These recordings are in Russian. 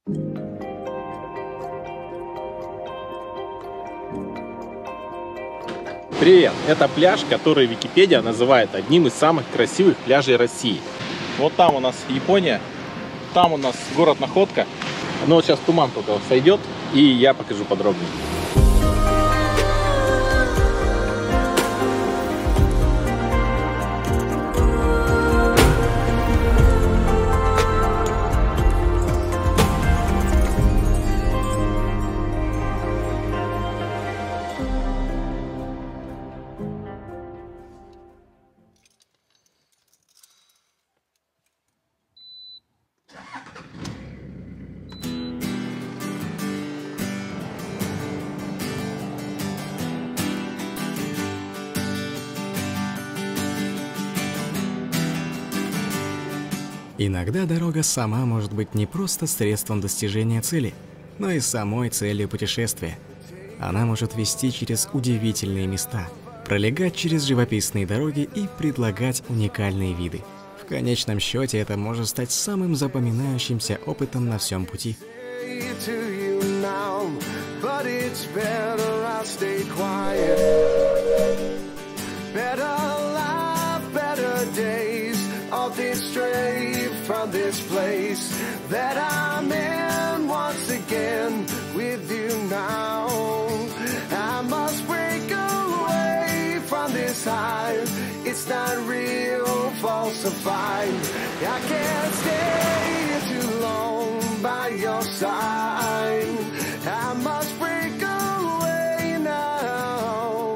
Привет! Это пляж, который Википедия называет одним из самых красивых пляжей России. Вот там у нас Япония, там у нас город Находка. Но вот сейчас туман только сойдет, и я покажу подробнее. Иногда дорога сама может быть не просто средством достижения цели, но и самой целью путешествия. Она может вести через удивительные места, пролегать через живописные дороги и предлагать уникальные виды. В конечном счете это может стать самым запоминающимся опытом на всем пути. From this place that I'm in once again with you now. I must break away from this high. It's not real, falsified. I can't stay too long by your side. I must break away now.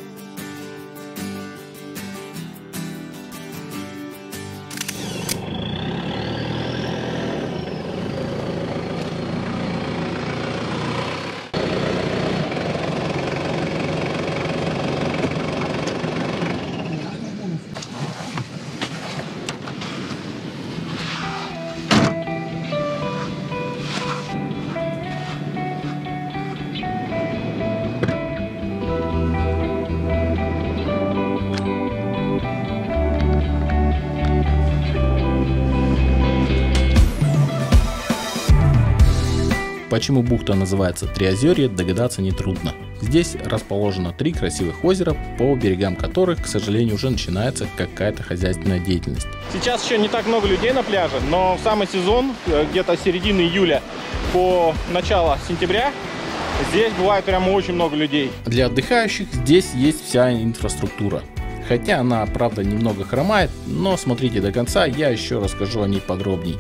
Почему бухта называется Триозерье, догадаться нетрудно. Здесь расположено 3 красивых озера, по берегам которых, к сожалению, уже начинается какая-то хозяйственная деятельность. Сейчас еще не так много людей на пляже, но в самый сезон, где-то с середины июля по начало сентября, здесь бывает прямо очень много людей. Для отдыхающих здесь есть вся инфраструктура. Хотя она, правда, немного хромает, но смотрите до конца, я еще расскажу о ней подробней.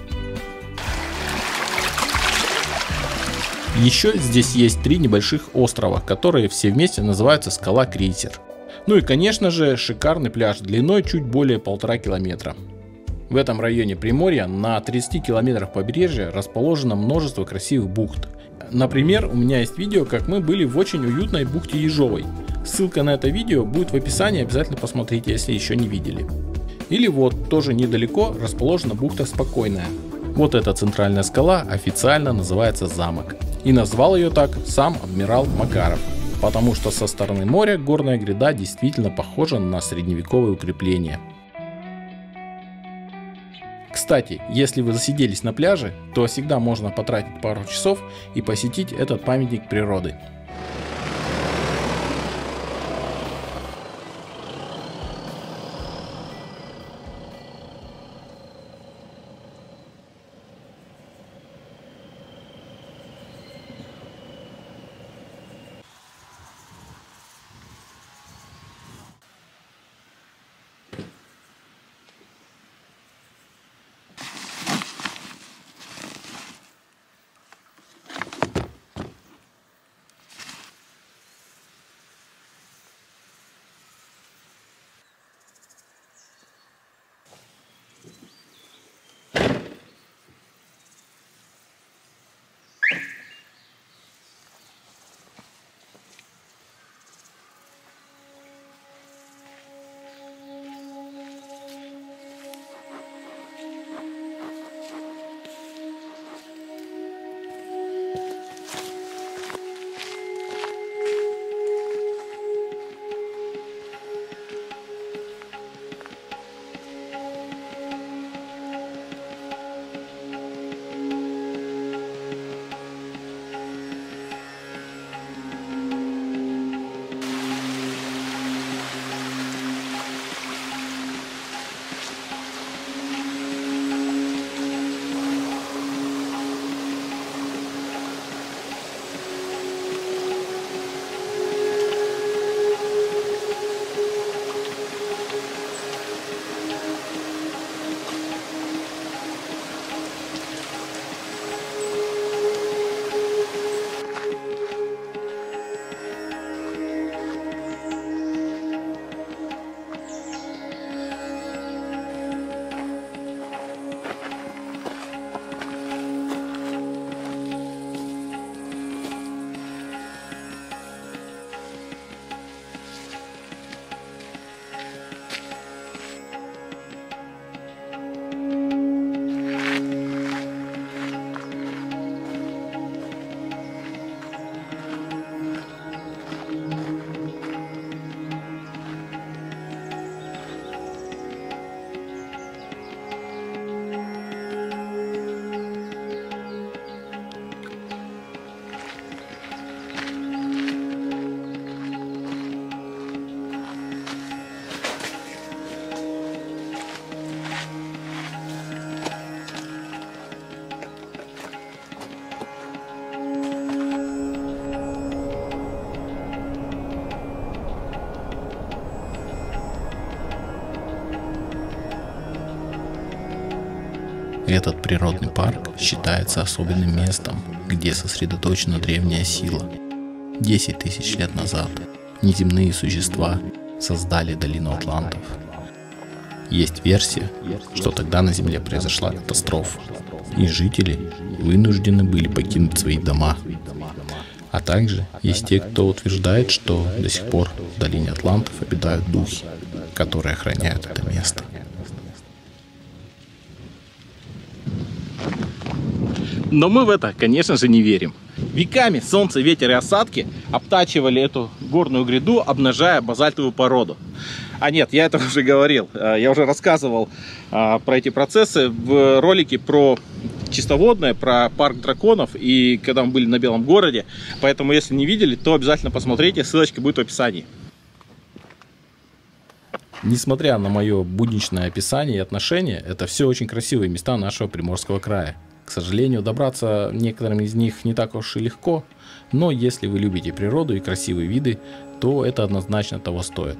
Еще здесь есть 3 небольших острова, которые все вместе называются Скала Крейсер. Ну и конечно же шикарный пляж длиной чуть более 1,5 километра. В этом районе Приморья на 30 километрах побережья расположено множество красивых бухт. Например, у меня есть видео, как мы были в очень уютной бухте Ежовой. Ссылка на это видео будет в описании, обязательно посмотрите, если еще не видели. Или вот, тоже недалеко расположена бухта Спокойная. Вот эта центральная скала официально называется Замок. И назвал ее так сам адмирал Макаров, потому что со стороны моря горная гряда действительно похожа на средневековое укрепление. Кстати, если вы засиделись на пляже, то всегда можно потратить пару часов и посетить этот памятник природы. Этот природный парк считается особенным местом, где сосредоточена древняя сила. 10 тысяч лет назад неземные существа создали долину Атлантов. Есть версия, что тогда на Земле произошла катастрофа, и жители вынуждены были покинуть свои дома. А также есть те, кто утверждает, что до сих пор в долине Атлантов обитают духи, которые охраняют это место. Но мы в это, конечно же, не верим. Веками солнце, ветер и осадки обтачивали эту горную гряду, обнажая базальтовую породу. А нет, я это уже говорил. Я уже рассказывал про эти процессы в ролике про чистоводное, про парк драконов, и когда мы были на Белом городе. Поэтому, если не видели, то обязательно посмотрите, ссылочка будет в описании. Несмотря на мое будничное описание и отношение, это все очень красивые места нашего Приморского края. К сожалению, добраться некоторым из них не так уж и легко, но если вы любите природу и красивые виды, то это однозначно того стоит.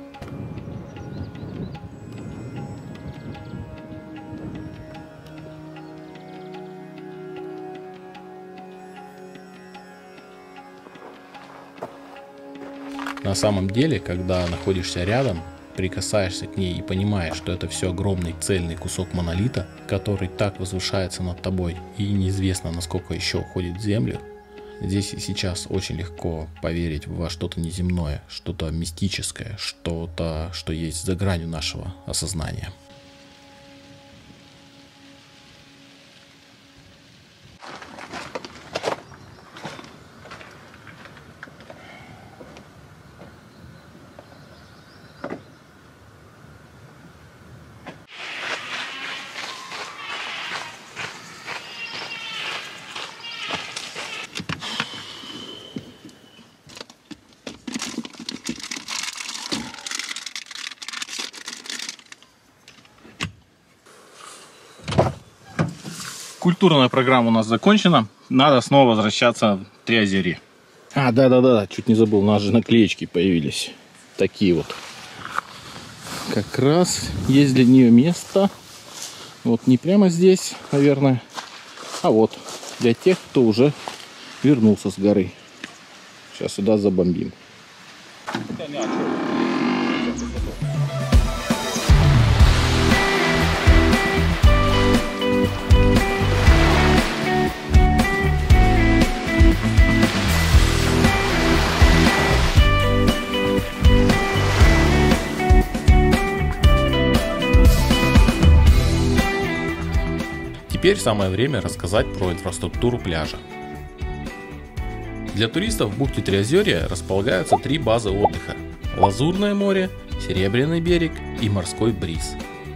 На самом деле, когда находишься рядом, прикасаешься к ней и понимаешь, что это все огромный цельный кусок монолита, который так возвышается над тобой и неизвестно, насколько еще уходит в землю, здесь и сейчас очень легко поверить во что-то неземное, что-то мистическое, что-то, что есть за гранью нашего осознания. Культурная программа у нас закончена. Надо снова возвращаться в Приозерье. Да, чуть не забыл, у нас же наклеечки появились. Такие вот. Как раз есть для нее место. Вот не прямо здесь, наверное, а вот для тех, кто уже вернулся с горы. Сейчас сюда забомбим. Теперь самое время рассказать про инфраструктуру пляжа. Для туристов в бухте Приозерья располагаются 3 базы отдыха: Лазурное море, Серебряный берег и Морской бриз.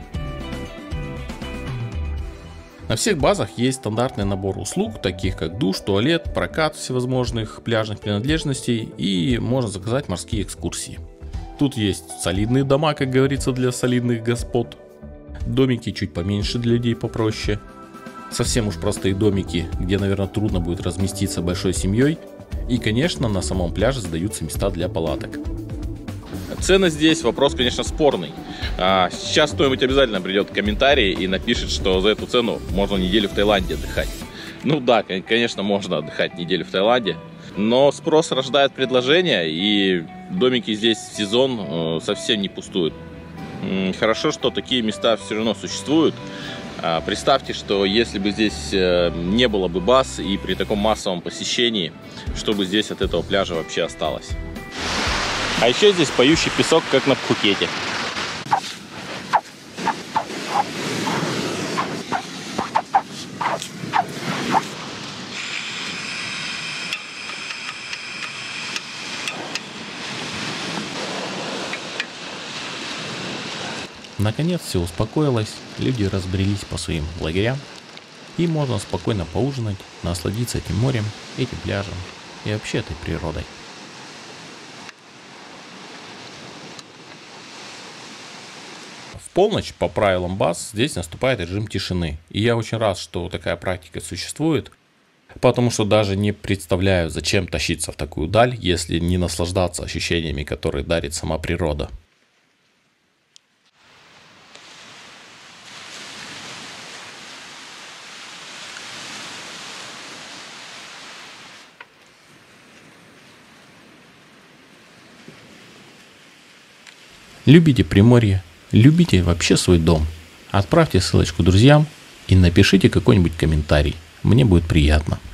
На всех базах есть стандартный набор услуг, таких как душ, туалет, прокат всевозможных пляжных принадлежностей, и можно заказать морские экскурсии. Тут есть солидные дома, как говорится, для солидных господ, домики чуть поменьше для людей попроще, совсем уж простые домики, где, наверное, трудно будет разместиться большой семьей. И, конечно, на самом пляже сдаются места для палаток. Цены здесь вопрос, конечно, спорный. Сейчас кто-нибудь обязательно придет в комментарии и напишет, что за эту цену можно неделю в Таиланде отдыхать. Ну да, конечно, можно отдыхать неделю в Таиланде, но спрос рождает предложение, и домики здесь в сезон совсем не пустуют. Хорошо, что такие места все равно существуют. Представьте, что если бы здесь не было бы баз и при таком массовом посещении, что бы здесь от этого пляжа вообще осталось. А еще здесь поющий песок, как на Пхукете. Наконец все успокоилось, люди разбрелись по своим лагерям, и можно спокойно поужинать, насладиться этим морем, этим пляжем и вообще этой природой. В полночь по правилам баз здесь наступает режим тишины, и я очень рад, что такая практика существует, потому что даже не представляю, зачем тащиться в такую даль, если не наслаждаться ощущениями, которые дарит сама природа. Любите Приморье, любите вообще свой дом. Отправьте ссылочку друзьям и напишите какой-нибудь комментарий. Мне будет приятно.